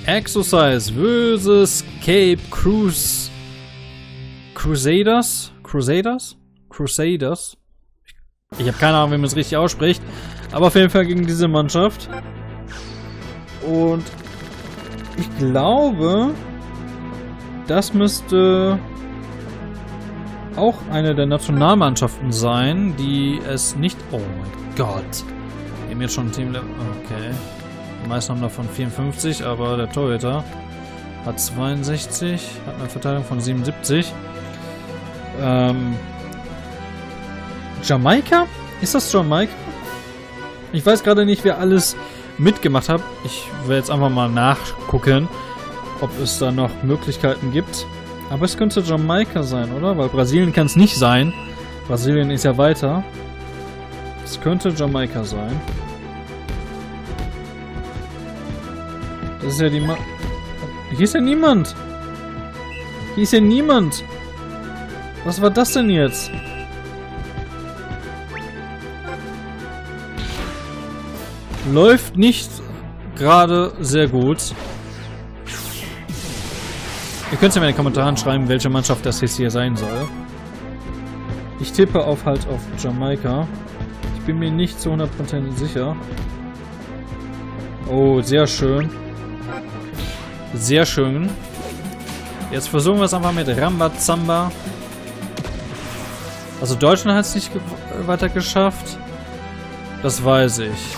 Exercise vs. Cape Crusaders? Ich habe keine Ahnung, wie man es richtig ausspricht. Aber auf jeden Fall gegen diese Mannschaft. Und ich glaube, das müsste auch eine der Nationalmannschaften sein, die es nicht... Oh mein Gott. Wir haben jetzt schon ein Teamlevel... Okay. Die meisten haben davon 54, aber der Torhüter hat 62, hat eine Verteilung von 77. Jamaika? Ist das Jamaika? Ich weiß gerade nicht, wer alles mitgemacht hat. Ich werde jetzt einfach mal nachgucken, ob es da noch Möglichkeiten gibt. Aber es könnte Jamaika sein, oder? Weil Brasilien kann es nicht sein. Brasilien ist ja weiter. Es könnte Jamaika sein. Das ist ja die Hier ist ja niemand. Hier ist ja niemand. Was war das denn jetzt? Läuft nicht gerade sehr gut. Ihr könnt ja mal in den Kommentaren schreiben, welche Mannschaft das jetzt hier sein soll. Ich tippe auf Jamaika. Ich bin mir nicht zu 100% sicher. Oh, sehr schön. Sehr schön. Jetzt versuchen wir es einfach mit Rambazamba. Also Deutschland hat es nicht weiter geschafft. Das weiß ich.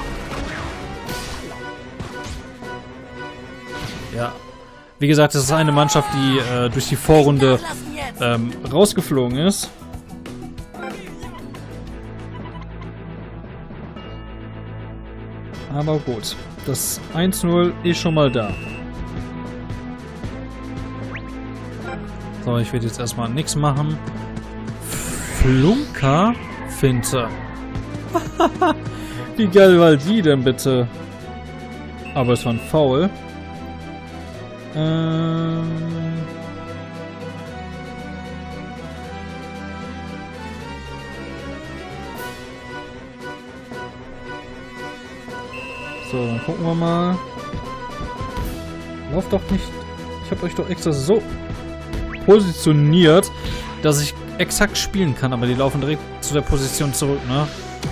Ja. Wie gesagt, das ist eine Mannschaft, die durch die Vorrunde rausgeflogen ist. Aber gut. Das 1-0 ist schon mal da. So, ich werde jetzt erstmal nichts machen. Flunker-Finte. Wie geil war die denn bitte? Aber es war ein Foul. So, dann gucken wir mal. Lauft doch nicht. Ich habe euch doch extra so positioniert, dass ich exakt spielen kann, aber die laufen direkt zu der Position zurück, ne?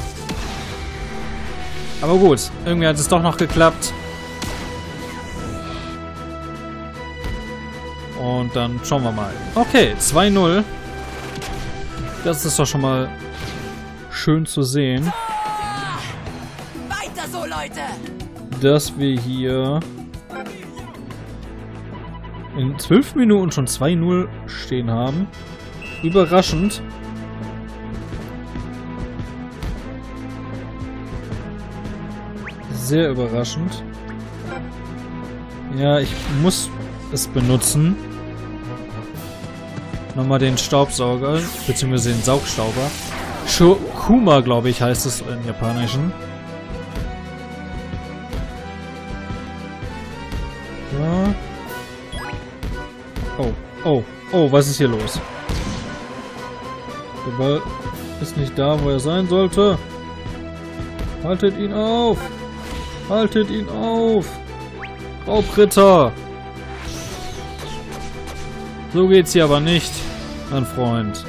Aber gut, irgendwie hat es doch noch geklappt. Und dann schauen wir mal. Okay, 2-0. Das ist doch schon mal schön zu sehen. Weiter so, Leute! Dass wir hier in 12 Minuten schon 2-0 stehen haben. Überraschend. Sehr überraschend. Ja, ich muss es benutzen. Nochmal den Staubsauger, beziehungsweise den Saugstauber. Shokuma, glaube ich, heißt es im Japanischen. Ja. Oh, was ist hier los? Der Ball ist nicht da, wo er sein sollte. Haltet ihn auf! Haltet ihn auf! Raubritter! So geht's hier aber nicht, mein Freund.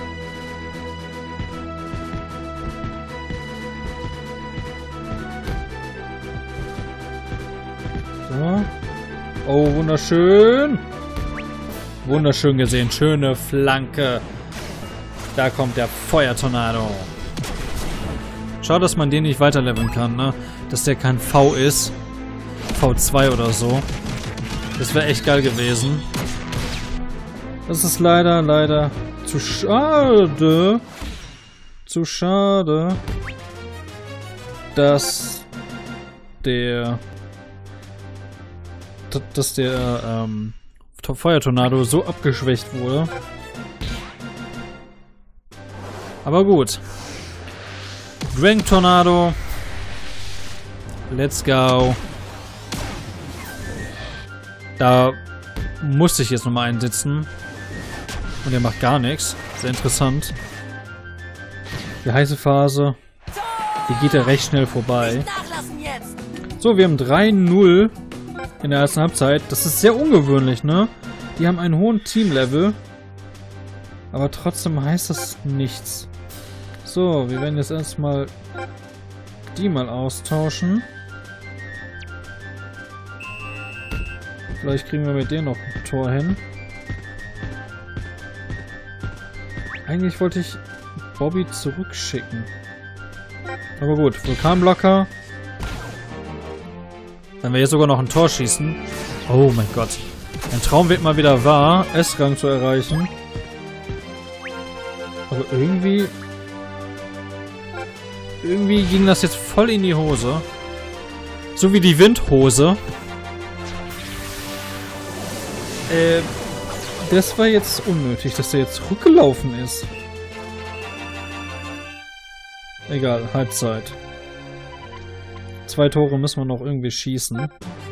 So. Oh, wunderschön! Wunderschön gesehen. Schöne Flanke. Da kommt der Feuertornado. Schade, dass man den nicht weiterleveln kann, ne? Dass der kein V ist. V2 oder so. Das wäre echt geil gewesen. Das ist leider zu schade. Zu schade. Dass der Feuertornado so abgeschwächt wurde. Aber gut. Dragon Tornado. Let's go. Da musste ich jetzt nochmal einsetzen. Und der macht gar nichts. Sehr interessant. Die heiße Phase. Die geht ja recht schnell vorbei. So, wir haben 3-0 in der ersten Halbzeit. Das ist sehr ungewöhnlich, ne? Die haben einen hohen Teamlevel. Aber trotzdem heißt das nichts. So, wir werden jetzt erstmal die mal austauschen. Vielleicht kriegen wir mit denen noch ein Tor hin. Eigentlich wollte ich Bobby zurückschicken. Aber gut, Vulkanblocker. Wenn wir jetzt sogar noch ein Tor schießen. Oh mein Gott. Ein Traum wird mal wieder wahr, S-Rang zu erreichen. Aber irgendwie ging das jetzt voll in die Hose. So wie die Windhose. Das war jetzt unnötig, dass der jetzt zurückgelaufen ist. Egal, Halbzeit. 2 Tore müssen wir noch irgendwie schießen.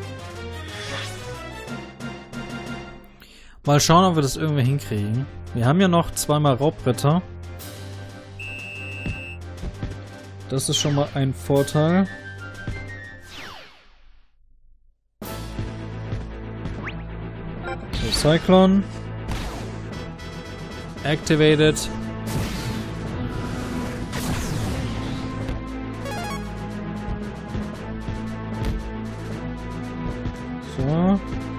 Mal schauen, ob wir das irgendwie hinkriegen. Wir haben ja noch 2-mal Raubritter. Das ist schon mal ein Vorteil. So, Cyclone. Activated. So.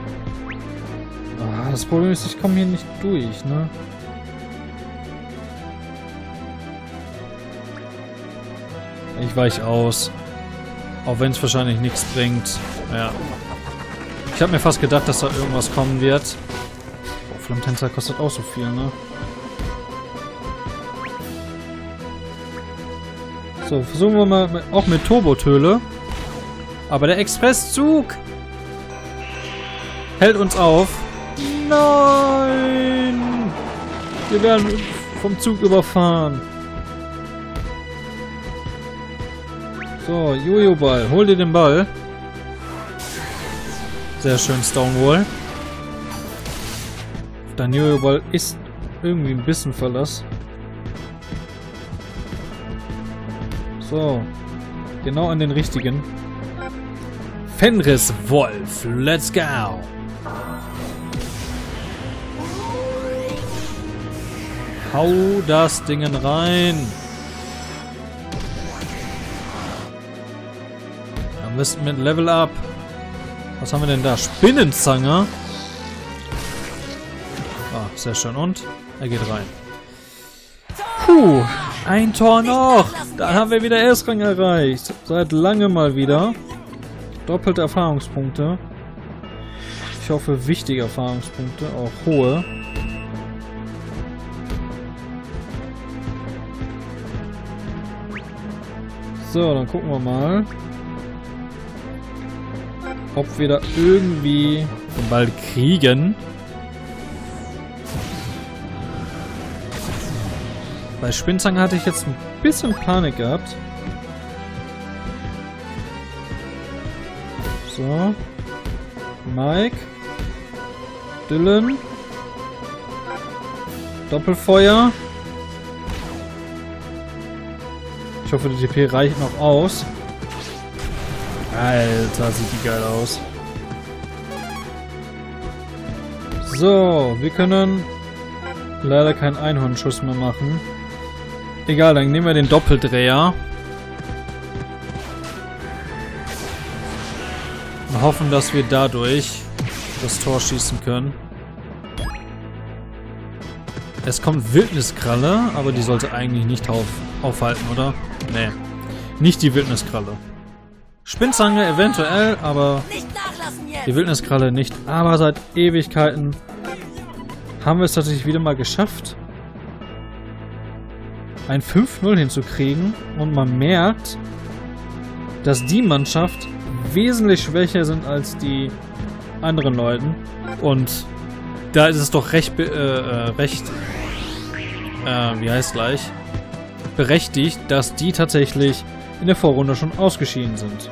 Ah, das Problem ist, ich komme hier nicht durch, ne? Ich weiche aus. Auch wenn es wahrscheinlich nichts bringt. Ja. Ich habe mir fast gedacht, dass da irgendwas kommen wird. Oh, Flammentänzer kostet auch so viel, ne? So, versuchen wir mal auch mit Turbotöle. Aber der Expresszug hält uns auf. Nein! Wir werden vom Zug überfahren. So, Jojo-Ball. Hol dir den Ball. Sehr schön, Stonewall. Dein Jojo-Ball ist irgendwie ein bisschen Verlass. So. Genau an den richtigen. Fenris Wolf. Let's go. Hau das Ding rein. Am besten mit Level Up. Was haben wir denn da? Spinnenzange. Ah, sehr schön. Und er geht rein. Puh, ein Tor noch. Dann haben wir wieder S-Rang erreicht. Seit langem mal wieder. Doppelte Erfahrungspunkte. Ich hoffe, wichtige Erfahrungspunkte. Auch hohe. So, dann gucken wir mal, ob wir da irgendwie den Ball kriegen. Bei Spinnzange hatte ich jetzt ein bisschen Panik gehabt. So. Mike. Dylan. Doppelfeuer. Ich hoffe, die TP reicht noch aus. Alter, sieht die geil aus. So, wir können leider keinen Einhornschuss mehr machen. Egal, dann nehmen wir den Doppeldreher. Und hoffen, dass wir dadurch das Tor schießen können. Es kommt Wildniskralle, aber die sollte eigentlich nicht aufhalten, oder? Nee, nicht die Wildniskralle. Spinnzange eventuell, aber die Wildniskralle nicht. Aber seit Ewigkeiten haben wir es tatsächlich wieder mal geschafft, ein 5-0 hinzukriegen. Und man merkt, dass die Mannschaft wesentlich schwächer sind als die anderen Leuten. Und da ist es doch recht berechtigt, dass die tatsächlich in der Vorrunde schon ausgeschieden sind.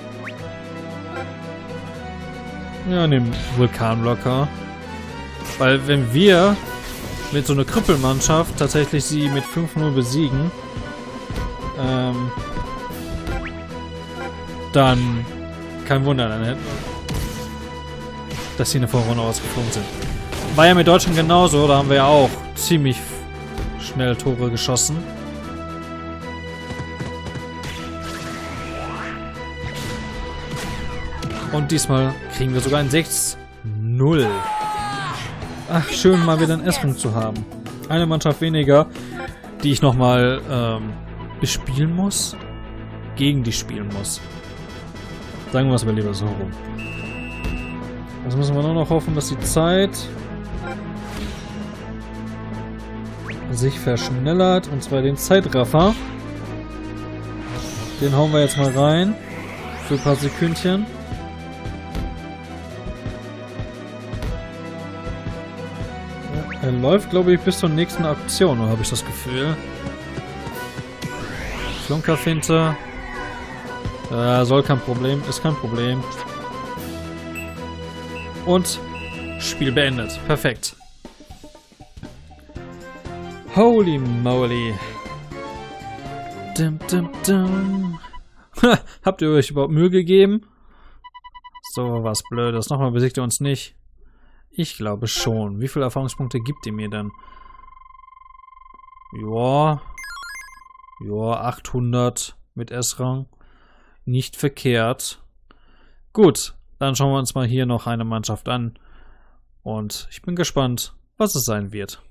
Ja, nehmen Vulkanblocker. Weil wenn wir mit so einer Krüppelmannschaft tatsächlich sie mit 5-0 besiegen, dann kein Wunder, dann dass sie in der Vorrunde ausgeflogen sind. War ja mit Deutschland genauso, da haben wir ja auch ziemlich schnell Tore geschossen. Und diesmal kriegen wir sogar ein 6-0. Ach, schön mal wieder einen S-Punkt zu haben. Eine Mannschaft weniger, die ich nochmal bespielen muss. Gegen die spielen muss. Sagen wir es mal lieber so rum. Jetzt müssen wir nur noch hoffen, dass die Zeit sich verschnellert. Und zwar den Zeitraffer. Den hauen wir jetzt mal rein. Für ein paar Sekündchen. Er läuft, glaube ich, bis zur nächsten Aktion, habe ich das Gefühl. Flunkerfinte. Soll kein Problem, ist kein Problem. Und Spiel beendet. Perfekt. Holy moly. Dum, dum, dum. Habt ihr euch überhaupt Mühe gegeben? So was Blödes. Nochmal besiegt ihr uns nicht. Ich glaube schon. Wie viele Erfahrungspunkte gibt ihr mir denn? Joa. Joa, 800 mit S-Rang. Nicht verkehrt. Gut, dann schauen wir uns mal hier noch eine Mannschaft an. Und ich bin gespannt, was es sein wird.